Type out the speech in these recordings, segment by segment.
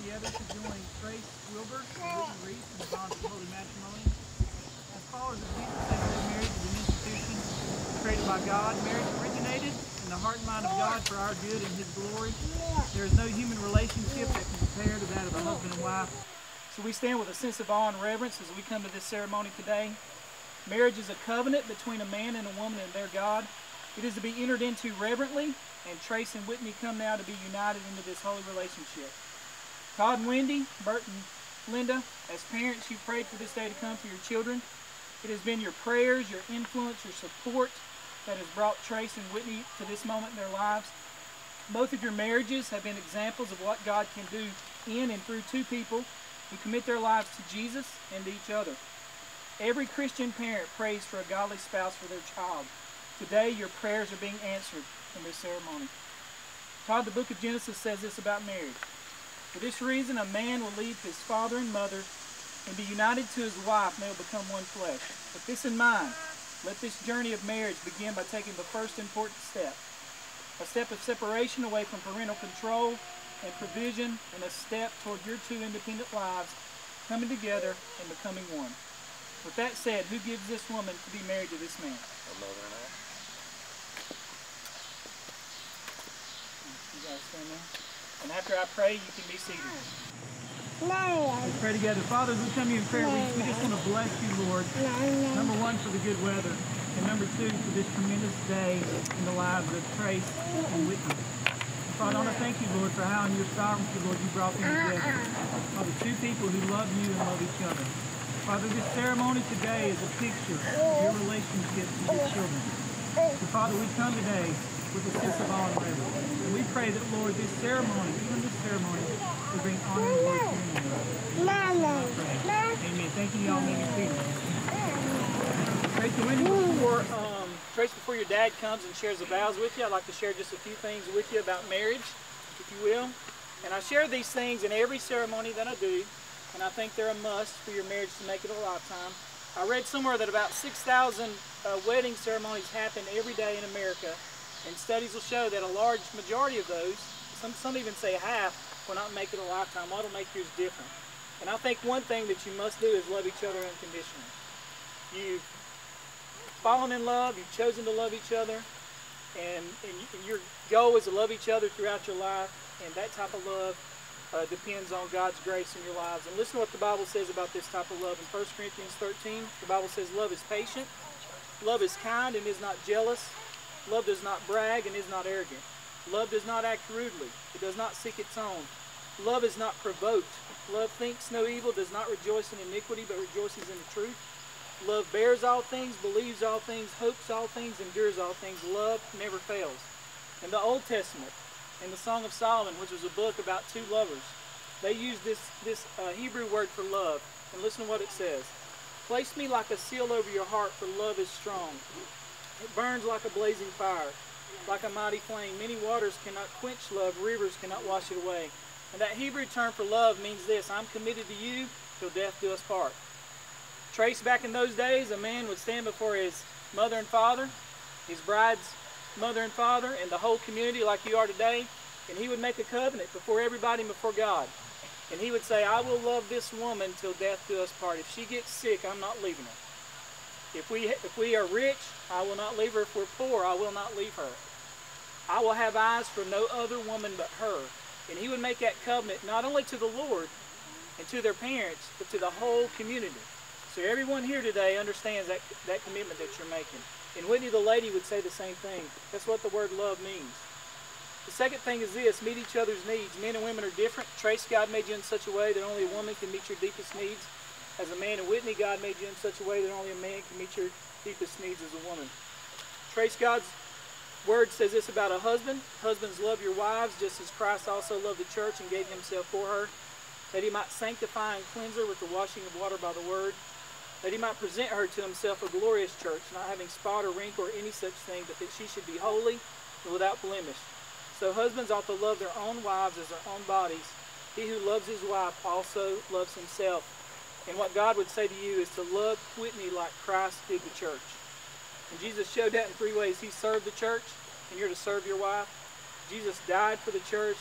together to join Trace Wilbur and Whitney Reese in the bonds of holy matrimony. As followers of Jesus, they believe marriage is an institution created by God. Marriage originated in the heart and mind of God for our good and His glory. There is no human relationship that can compare to that of a husband and wife. So we stand with a sense of awe and reverence as we come to this ceremony today. Marriage is a covenant between a man and a woman and their God. It is to be entered into reverently, and Trace and Whitney come now to be united into this holy relationship. Todd and Wendy, Bert and Linda, as parents, you prayed for this day to come for your children. It has been your prayers, your influence, your support that has brought Trace and Whitney to this moment in their lives. Both of your marriages have been examples of what God can do in and through two people who commit their lives to Jesus and to each other. Every Christian parent prays for a godly spouse for their child. Today, your prayers are being answered in this ceremony. Todd, the book of Genesis says this about marriage. For this reason, a man will leave his father and mother and be united to his wife, and they will become one flesh. With this in mind, let this journey of marriage begin by taking the first important step. A step of separation away from parental control and provision, and a step toward your two independent lives coming together and becoming one. With that said, who gives this woman to be married to this man? Her mother and I. You guys stand there. And after I pray, you can be seated. Let's pray together. Father, as we come to you in prayer, we just want to bless you, Lord. Number one, for the good weather. And number two, for this tremendous day in the lives of Trace and Whitney. Father, I want to thank you, Lord, for how in your sovereignty, Lord, you brought them together. Father, two people who love you and love each other. Father, this ceremony today is a picture of your relationship with your children. So, Father, we come today with a sense of awe and reverence. And we pray that, Lord, this ceremony, even this ceremony, will bring honor and glory to your name. Amen. Thank you, y'all. May you be seated. Trace, before your dad comes and shares the vows with you, I'd like to share just a few things with you about marriage, if you will. And I share these things in every ceremony that I do, and I think they're a must for your marriage to make it a lifetime. I read somewhere that about 6,000 wedding ceremonies happen every day in America, and studies will show that a large majority of those, some even say half, will not make it a lifetime. What will make yours different? And I think one thing that you must do is love each other unconditionally. You've fallen in love, you've chosen to love each other, and your goal is to love each other throughout your life, and that type of love depends on God's grace in your lives. And listen to what the Bible says about this type of love. In 1 Corinthians 13, the Bible says, love is patient, love is kind and is not jealous, love does not brag and is not arrogant, love does not act rudely, it does not seek its own, love is not provoked, love thinks no evil, does not rejoice in iniquity, but rejoices in the truth. Love bears all things, believes all things, hopes all things, endures all things. Love never fails. In the Old Testament, in the Song of Solomon, which was a book about two lovers, they used this Hebrew word for love. And listen to what it says. Place me like a seal over your heart, for love is strong. It burns like a blazing fire, like a mighty flame. Many waters cannot quench love, rivers cannot wash it away. And that Hebrew term for love means this: I'm committed to you till death do us part. Trace, back in those days, a man would stand before his mother and father, his bride's mother and father, and the whole community like you are today, and he would make a covenant before everybody and before God. And he would say, I will love this woman till death do us part. If she gets sick, I'm not leaving her. If we are rich, I will not leave her. If we're poor, I will not leave her. I will have eyes for no other woman but her. And he would make that covenant not only to the Lord and to their parents, but to the whole community. So everyone here today understands that commitment that you're making. And Whitney, the lady, would say the same thing. That's what the word love means. The second thing is this: meet each other's needs. Men and women are different. Trace, God made you in such a way that only a woman can meet your deepest needs. As a man, and Whitney, God made you in such a way that only a man can meet your deepest needs as a woman. Trace, God's word says this about a husband. Husbands, love your wives just as Christ also loved the church and gave himself for her, that he might sanctify and cleanse her with the washing of water by the word, that he might present her to himself a glorious church, not having spot or wrinkle or any such thing, but that she should be holy and without blemish. So husbands ought to love their own wives as their own bodies. He who loves his wife also loves himself. And what God would say to you is to love Whitney like Christ did the church. And Jesus showed that in three ways. He served the church, and you're to serve your wife. Jesus died for the church,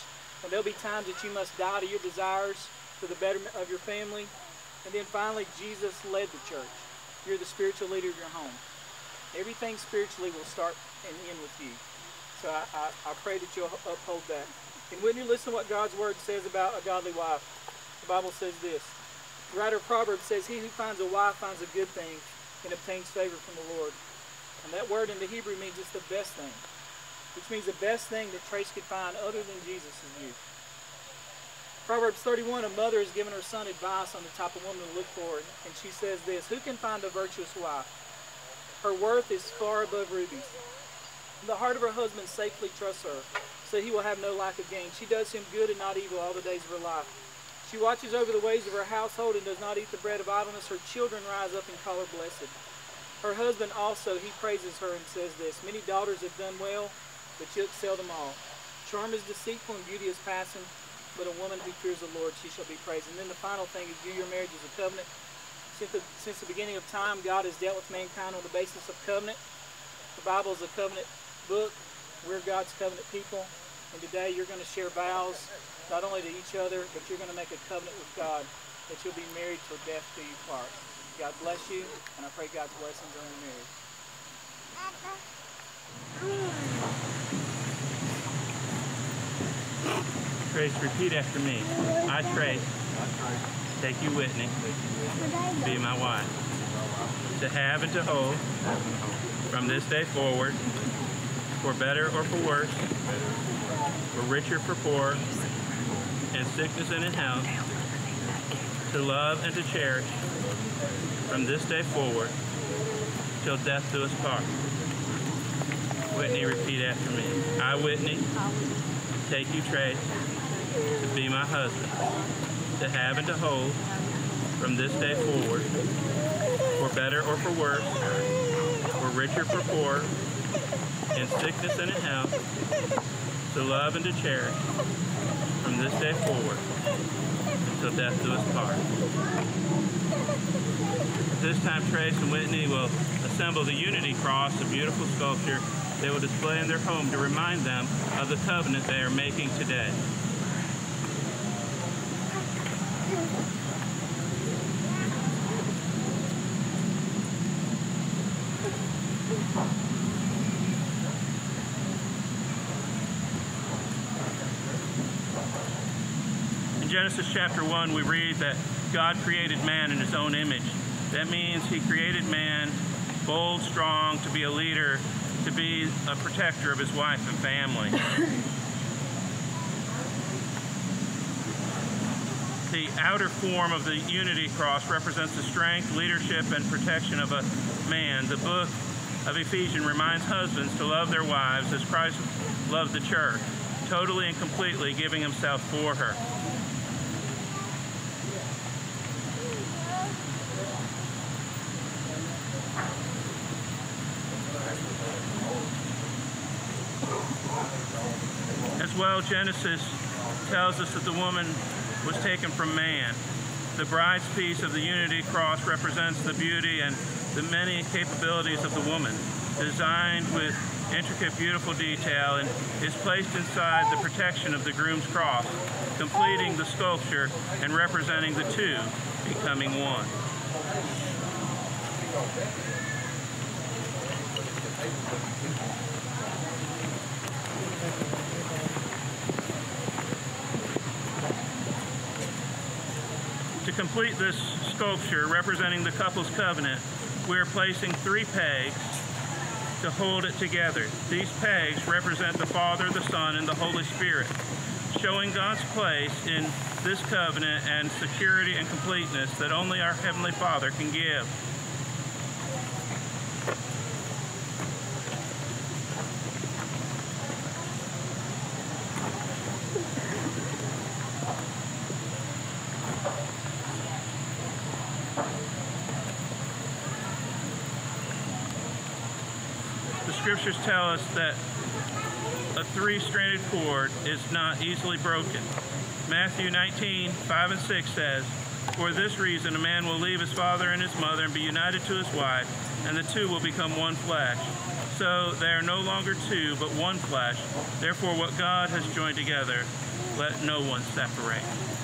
And there'll be times that you must die to your desires for the betterment of your family. And then finally, Jesus led the church. You're the spiritual leader of your home. Everything spiritually will start and end with you. So I pray that you'll uphold that. And when you listen to what God's Word says about a godly wife, the Bible says this. The writer of Proverbs says, "He who finds a wife finds a good thing and obtains favor from the Lord." And that word in the Hebrew means it's the best thing, which means the best thing that Trace could find other than Jesus is you. Proverbs 31, a mother has given her son advice on the type of woman to look for, and she says this, "Who can find a virtuous wife? Her worth is far above rubies. The heart of her husband safely trusts her, so he will have no lack of gain. She does him good and not evil all the days of her life. She watches over the ways of her household and does not eat the bread of idleness. Her children rise up and call her blessed. Her husband also, he praises her and says this, many daughters have done well, but you excel them all. Charm is deceitful and beauty is passing, but a woman who fears the Lord, she shall be praised." And then the final thing is, view your marriage as a covenant. Since the beginning of time, God has dealt with mankind on the basis of covenant. The Bible is a covenant book. We're God's covenant people. And today you're going to share vows, not only to each other, but you're going to make a covenant with God that you'll be married till death do you part. God bless you, and I pray God's blessings on your marriage. Trace, repeat after me. I, Trace, take you, Whitney, to be my wife, to have and to hold, from this day forward, for better or for worse, for richer, for poor, in sickness and in health, to love and to cherish, from this day forward, till death do us part. Whitney, repeat after me. I, Whitney, take you, Trace, to be my husband, to have and to hold, from this day forward, for better or for worse, for richer, for poor, in sickness and in health, to love and to cherish, from this day forward, until death do us part. At this time, Trace and Whitney will assemble the Unity Cross, a beautiful sculpture they will display in their home to remind them of the covenant they are making today. In Genesis chapter 1, we read that God created man in his own image. That means he created man bold, strong, to be a leader, to be a protector of his wife and family. The outer form of the Unity Cross represents the strength, leadership, and protection of a man. The book of Ephesians reminds husbands to love their wives as Christ loved the church, totally and completely giving himself for her. As well, Genesis tells us that the woman was taken from man. The bride's piece of the Unity Cross represents the beauty and the many capabilities of the woman, designed with intricate, beautiful detail, and is placed inside the protection of the groom's cross, completing the sculpture and representing the two becoming one. To complete this sculpture representing the couple's covenant, we are placing 3 pegs to hold it together. These pegs represent the Father, the Son, and the Holy Spirit, showing God's place in this covenant and security and completeness that only our Heavenly Father can give. Scriptures tell us that a 3-stranded cord is not easily broken. Matthew 19:5 and 6 says, "For this reason a man will leave his father and his mother and be united to his wife, and the two will become one flesh. So they are no longer two, but one flesh. Therefore what God has joined together, let no one separate.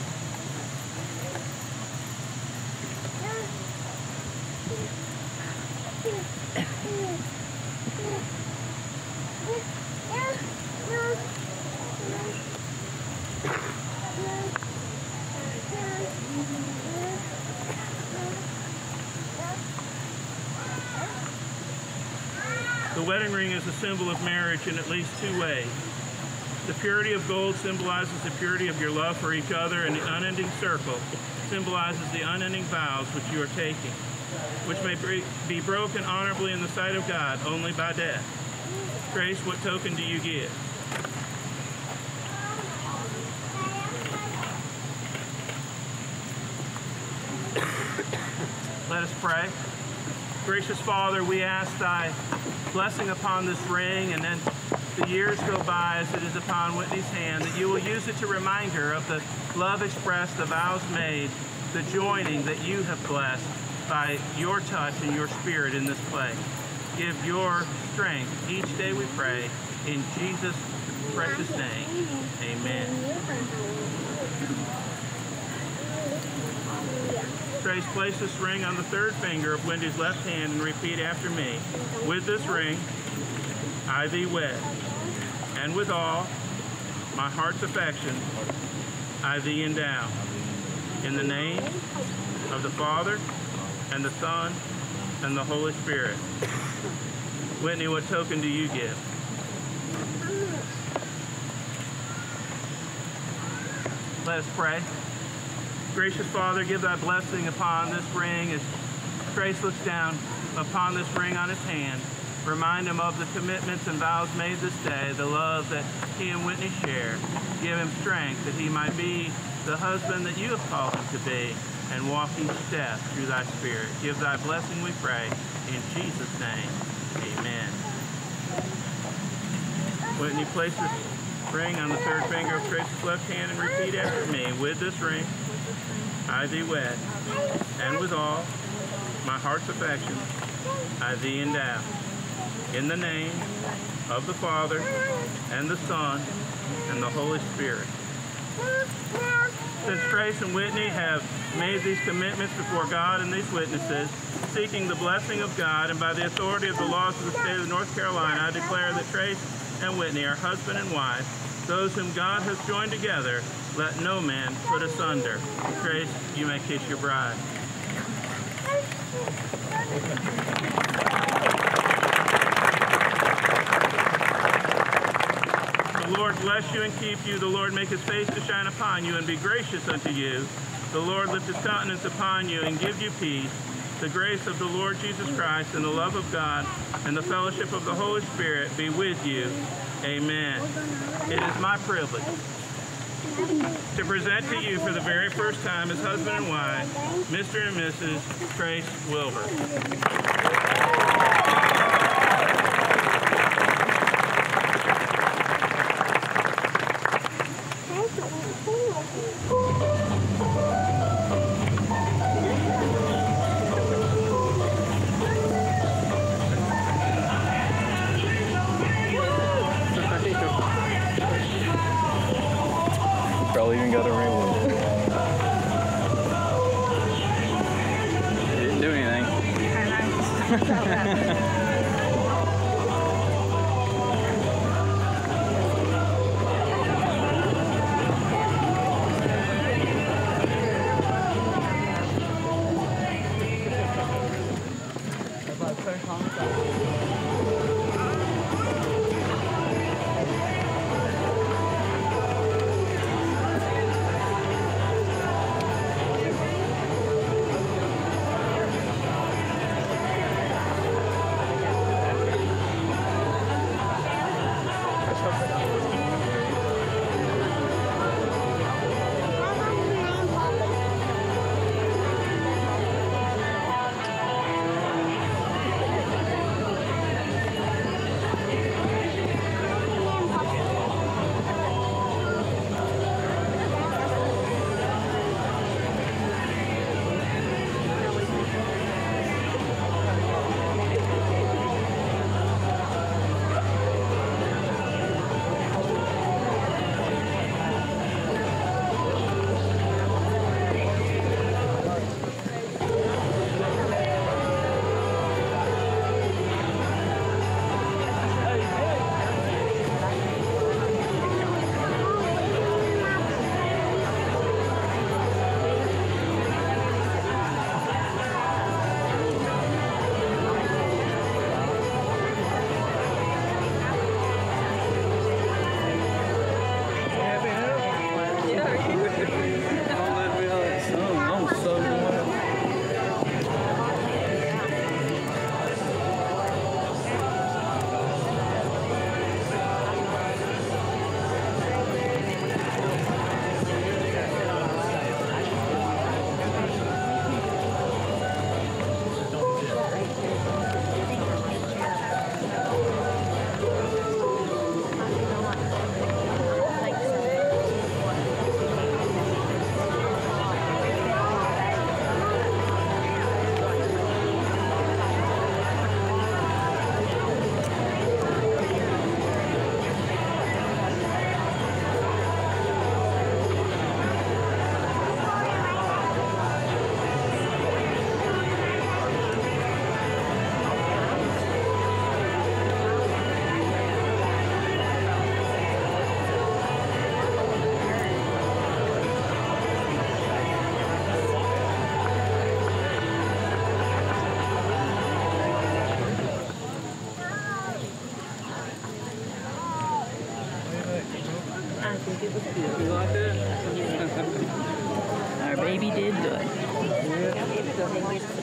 The wedding ring is a symbol of marriage in at least two ways. The purity of gold symbolizes the purity of your love for each other, and the unending circle symbolizes the unending vows which you are taking, which may be broken honorably in the sight of God only by death. Grace, what token do you give? Let us pray. Gracious Father, we ask thy blessing upon this ring, and then the years go by as it is upon Whitney's hand, that you will use it to remind her of the love expressed, the vows made, the joining that you have blessed by your touch and your spirit in this place. Give your strength each day, we pray, in Jesus' precious name. Amen. Trace, place this ring on the third finger of Wendy's left hand and repeat after me. With this ring, I thee wed, and with all my heart's affection, I thee endow. In the name of the Father, and the Son, and the Holy Spirit. Whitney, what token do you give? Let us pray. Gracious Father, give thy blessing upon this ring as Trace looks down upon this ring on his hand. Remind him of the commitments and vows made this day, the love that he and Whitney share. Give him strength that he might be the husband that you have called him to be, and walk each step through thy Spirit. Give thy blessing, we pray, in Jesus' name. Amen. Whitney, place this ring on the third finger of Trace's left hand and repeat after me. With this ring, I thee wed, and with all my heart's affection, I thee endow. In the name of the Father, and the Son, and the Holy Spirit. Since Trace and Whitney have made these commitments before God and these witnesses, seeking the blessing of God, and by the authority of the laws of the state of North Carolina, I declare that Trace and Whitney are husband and wife, those whom God has joined together, let no man put asunder. Trace, you may kiss your bride. The Lord bless you and keep you. The Lord make his face to shine upon you and be gracious unto you. The Lord lift his countenance upon you and give you peace. The grace of the Lord Jesus Christ and the love of God and the fellowship of the Holy Spirit be with you. Amen. It is my privilege to present to you for the very first time as husband and wife, Mr. and Mrs. Trace Wilbur. Probably even got a ring with it. It didn't do anything.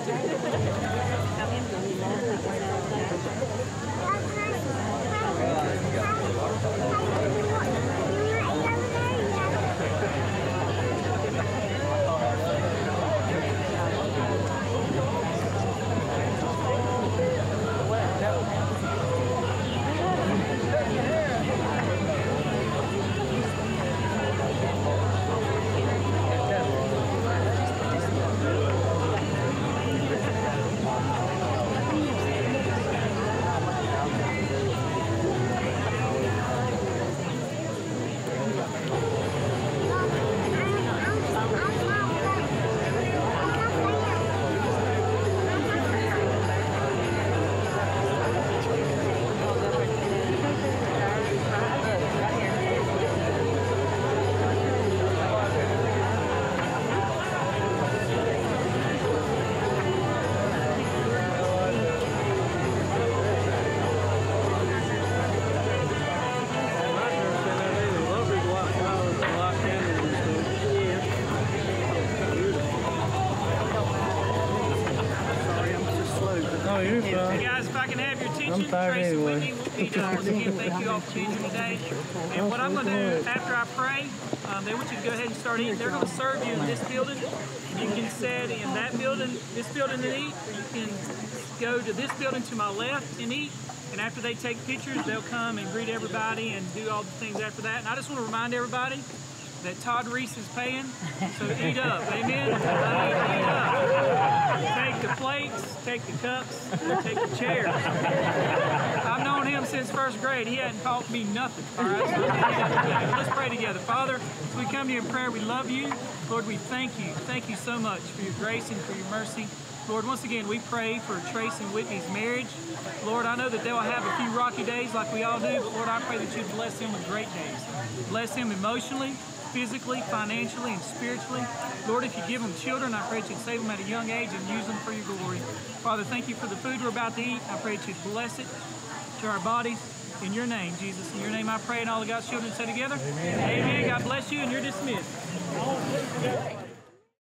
Oh, you're fine. Hey guys, if I can have your attention, I'm tired Tracy anyway. Whitney will be done. Once again, thank you all for being here today. And what I'm going to do after I pray, they want you to go ahead and start eating. They're going to serve you in this building. You can sit in that building, this building and eat, or you can go to this building to my left and eat. And after they take pictures, they'll come and greet everybody and do all the things after that. And I just want to remind everybody that Todd Reese is paying, so eat up, amen? Eat up. Take the plates, take the cups, or take the chairs. I've known him since first grade. He hadn't taught me nothing, all right? So let's pray together. Father, as we come to you in prayer, we love you. Lord, we thank you. Thank you so much for your grace and for your mercy. Lord, once again, we pray for Trace and Whitney's marriage. Lord, I know that they'll have a few rocky days like we all do, but Lord, I pray that you bless them with great days. Bless them emotionally, physically, financially, and spiritually. Lord, if you give them children, I pray that you'd save them at a young age and use them for your glory. Father, thank you for the food we're about to eat. I pray that you'd bless it to our bodies. In your name, Jesus. In your name I pray, and all of God's children say together. Amen. Amen. God bless you, and you're dismissed.